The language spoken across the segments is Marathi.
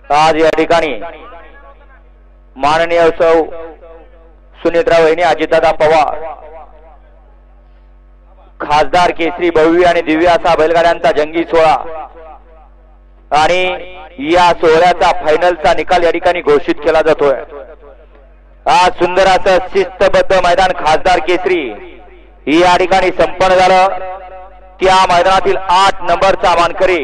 आज या ठिकाणी माननीय सौ सुनीत्रा वहिनी अजितदादा पवार खासदार केसरी भव्य आणि दिव्य असा बैलगाड्यांचा जंगी सोहळा आणि या सोहळ्याचा फायनलचा निकाल या ठिकाणी घोषित केला जातोय। आज सुंदर असं शिस्तबद्ध मैदान खासदार केसरी या ठिकाणी संपन्न झालं। त्या मैदानातील 8 नंबरचा मानकरी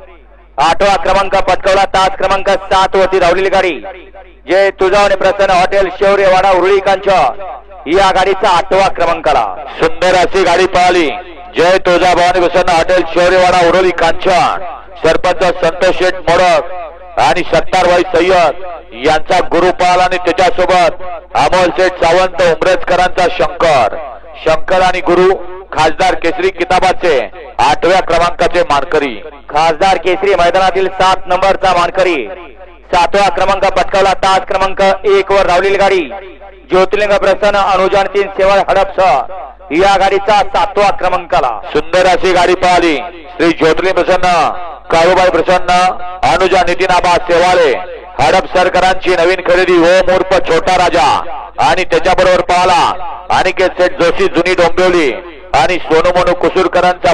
8वा क्रमांक पटकावला तास क्रमांक 7 वरती धावलेली गाडी जय तुळजाभवानी प्रसन्न हॉटेल शौर्यवाडा उरुळी कांचन या गाडीचा 8वा क्रमांकाला सुंदर अशी गाडी पळाली। जय तुळजाभवानी प्रसन्न हॉटेल शौर्यवाडा उरुळी कांचन सरपंच संतोष शेठ मोडक आणि सत्तारबाई सय्यद यांचा गुरु पळाला आणि त्याच्यासोबत अमोल शेठ सावंत उमरेजकरांचा शंकर आणि गुरु खासदार केसरी किताबाचे 8व्या क्रमांकाचे मानकरी खासदार केसरी मैदानातील 7 नंबरचा मानकरी 7वा क्रमांक पटकावला तास क्रमांक 1 वर धावलेली गाडी ज्योतिर्लिंग प्रसन्न अनुजान 3 सेवा हडपसह या गाडीचा 7वा क्रमांकाला सुंदर अशी गाडी पळाली। श्री ज्योतिर्लिंग प्रसन्न काळूबाई प्रसन्न अनुजा नितीन आबा सेवाले हडपसरकरांची नवीन खरेदी ओम उर्फ छोटा राजा आणि त्याच्याबरोबर पळाला अनिकेत सेठ जोशी जुनी डोंबिवली आणि सोनू मोनू कुसूरकरांचा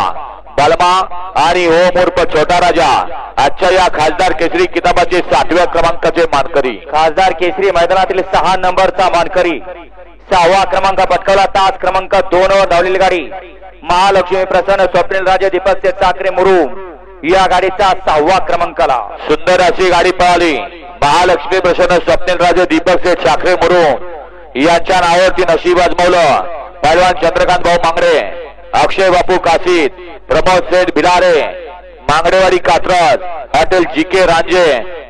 बलमा आणि ओम उर्फ छोटा राजा आजच्या या खासदार केसरी किताबाचे 7व्या क्रमांकाचे मानकरी खासदार केसरी मैदानातील 6 नंबरचा मानकरी 6वा क्रमांक पटकावला तास क्रमांक 2 वर धावलेली गाडी महालक्ष्मी प्रसन्न स्वप्नील राजे दीपक शेठ साखरे मुरुम या गाडीचा 6वा क्रमांकाला सुंदर अशी गाडी पळाली। महालक्ष्मी प्रसन्न स्वप्नील राजे दीपक शेठ साखरे मुरुम यांच्या नावावरती नशीब आजमावलं पहलवान चंद्रकांत भाऊ मांगडे अक्षय बापू काशीद प्रमोद सेठ बिलारे मांगडेवाडी कात्रज हॉटेल जीके रांजे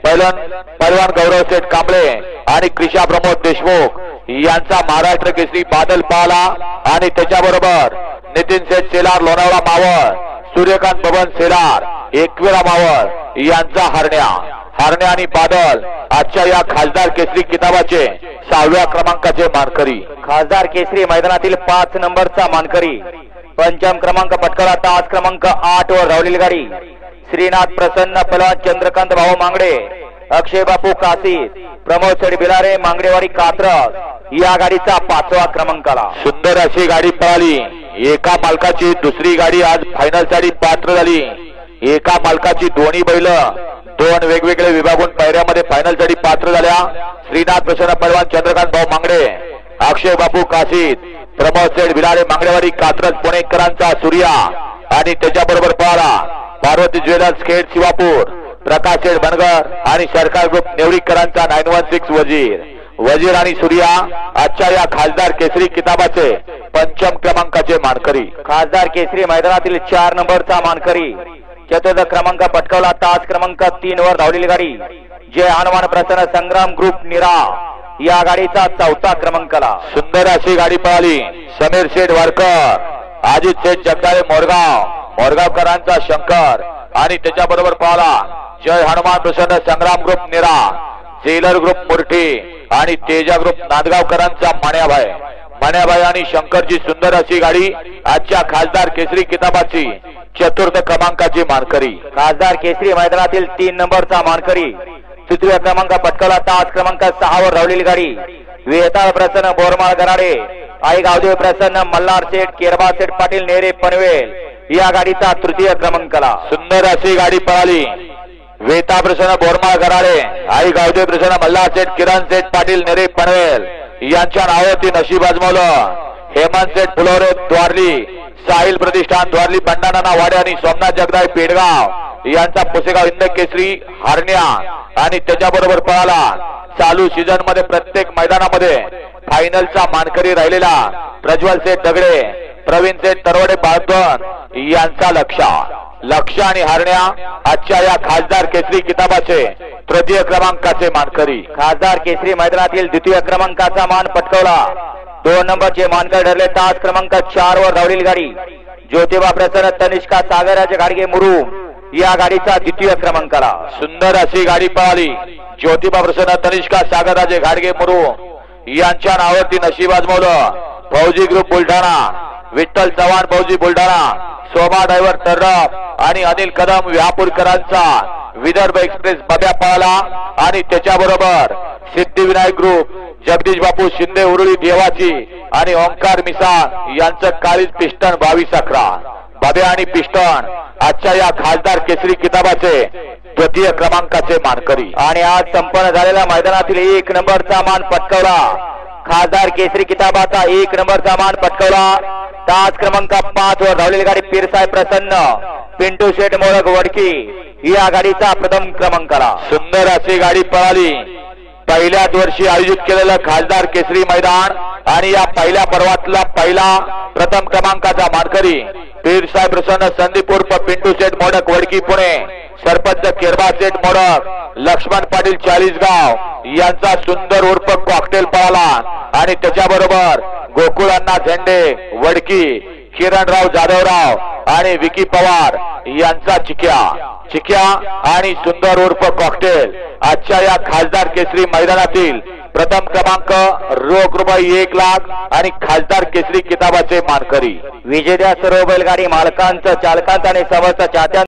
पहलवान गौरव सेठ कांबळे आणि क्रिशा प्रमोद देशमुख यांचा महाराष्ट्र केसरी बादल पाला आणि त्याच्याबरोबर नितीन सेठ सेलार लोणावळा मावळ सूर्यकांत बबन सेलार एकविरा मावळ यांचा हरण्या आणि बादल आजच्या या खासदार केसरी किताबाचे 6व्या क्रमांकाचे मानकरी खासदार केसरी मैदानातील 5 नंबरचा मानकरी 5म क्रमांक पटकावला तास क्रमांक 8 वर धावलेली गाडी श्रीनाथ प्रसन्न पहलवान चंद्रकांत भाऊ मांगडे अक्षय बापू काशीद प्रमोद सेठ बिलारे मांगडेवाडी कात्रज या गाडीचा 5वा क्रमांकाला सुंदर अशी गाडी पळाली। एका मालकाची दुसरी गाडी आज फायनल साठी पात्र झाली। एका मालकाची दोन्ही बैल 2 वेगवेगळे विभागून पायऱ्यामध्ये फायनल साठी पात्र झाल्या। श्रीनाथ प्रसन्न पहलवान चंद्रकांत भाऊ मांगडे अक्षय बापू काशीद प्रमोद सेठ बिलारे मांगडेवाडी कात्रज पुणेकरांचा सूर्या आणि त्याच्याबरोबर पळाला पार्वती ज्वेलर्स खेड शिवापूर प्रकाश सेठ बनगर आणि सरकार ग्रुप नेवरीकरांचा 916 वजीर आणि सूर्या आजच्या या खासदार केसरी किताबाचे 5म क्रमांकाचे मानकरी खासदार केसरी मैदानातील 4 नंबरचा मानकरी 4था क्रमांक पटकावला तास क्रमांक 3 वर धावलेली गाडी जय हनुमान प्रसन्न संग्राम ग्रुप निरा या गाडीचा 4था क्रमांकाला सुंदर अशी गाडी पळाली। समीर शेठ वारकर अजित शेठ जगदाळे मोरगावकरांचा शंकर आणि त्याच्याबरोबर पळाला Jai Hanuman Prasanna Sangram group Nira jailer group Murthi आणि तेजा ग्रुप नांदगावकरांचा मान्याभाई आणि शंकरची सुंदर अशी गाडी आजच्या खासदार केसरी किताबाची 4th क्रमांकाची मानकरी खासदार केसरी मैदानातील 3 नंबरचा मानकरी 4व्या क्रमांक पटकावला तास क्रमांक 6 वर धावलेली गाडी वेताळ प्रसन्न बोरमाळ गराडे आई गावदेव प्रसन्न मल्हार सेठ केरबा सेठ पाटील नेरे पनवेल या गाडीचा 3य क्रमांकाला सुंदर अशी गाडी पळाली। वेता प्रसन्न बोरमाळ गराडे आई गावदेव प्रसन्न मल्हार सेठ किरण सेठ पाटील नेरे पनवेल यांच्या नावावरती नशीब आजमावलं हेमंत सेठ फुलोरे द्वारली साहिल प्रतिष्ठान द्वारली बंडाणा वाडे आणि सोमनाथ जगदाळे पेडगाव यांचा पुसेगाव हिंद केसरी हरण्या आणि त्याच्याबरोबर पळाला चालू सीझन मध्ये प्रत्येक मैदानामध्ये फायनलचा मानकरी राहिलेला प्रज्वल सेठ दगडे प्रवीण सेठ तरवडे बाळगण यांचा लक्ष आणि हरण्या आजच्या या खासदार केसरी किताबाचे 3य क्रमांकाचे मानकरी खासदार केसरी मैदानातील 2य क्रमांकाचा मान पटकावला 2 नंबरचे मानकरी ठरले तास क्रमांक 4 वर धावलेली गाडी ज्योतिबा प्रसन्न तनिष्का सागराचे गाडगे मुरुम या गाडीचा 2य क्रमांकाला सुंदर अशी गाडी पळाली। ज्योतिबा प्रसन्न तनिष्का सागराचे गाडगे मुरुम यांच्या नावावरती नशीब आजमावलं फौजी ग्रुप बुलढाणा विठ्ठल चव्हाण फौजी बुलढाणा सोमा ड्रायव्हर तर्रफ आणि अनिल कदम व्यापूरकरांचा विदर्भ एक्सप्रेस बब्या पळाला आणि त्याच्याबरोबर सिद्धिविनायक ग्रुप जगदीश बापू शिंदे उरुळी देवाची आणि ओंकार मिसाळ यांचं काळीज पिस्टन 22-11. बाब्या आणि पिस्टन आजच्या या खासदार केसरी किताबाचे तृतीय क्रमांकाचे मानकरी. आणि आज संपन्न झालेल्या मैदानातील 1 नंबरचा मान पटकावला. खासदार केसरी किताबाचा 1 नंबरचा मान पटकावला. तास क्रमांक 5 वर धावलेली गाडी पीरसाहेब प्रसन्न पिंटू शेठ मोळक वडकी या गाडीचा प्रथम क्रमांकाला. सुंदर अशी गाडी पळाली. पहिल्याच वर्षी आयोजित केलेलं खासदार केसरी मैदान आणि या पहिल्या पर्वातला पहिला प्रथम क्रमांकाचा मानकरी पीरसाहेब प्रसन्न संदीप उर्फ पिंटू शेठ मोडक वडकी पुणे, सरपंच केरबा शेठ मोडक, लक्ष्मण पाटील चाळीसगाव यांचा सुंदर उर्फ कॉकटेल पळाला आणि त्याच्याबरोबर गोकुळांना झेंडे वडकी, किरणराव जाधवराव आणि विकी पवार यांचा चिक्या आणि सुंदर उर्फ कॉकटेल आजच्या या खासदार केसरी मैदानातील प्रथम क्रमांक रोख रुपये 1 लाख आणि खासदार केसरी किताबाचे मानकरी. विजेत्या सर्व बैलगाडी मालकांचं, चालकांचं आणि समस्त चाहत्यांचं